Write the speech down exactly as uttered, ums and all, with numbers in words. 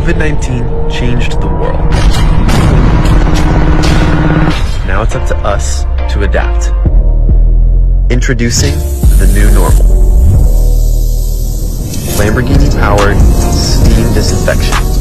COVID nineteen changed the world. Now it's up to us to adapt. Introducing the new normal. Lamborghini-powered steam disinfection.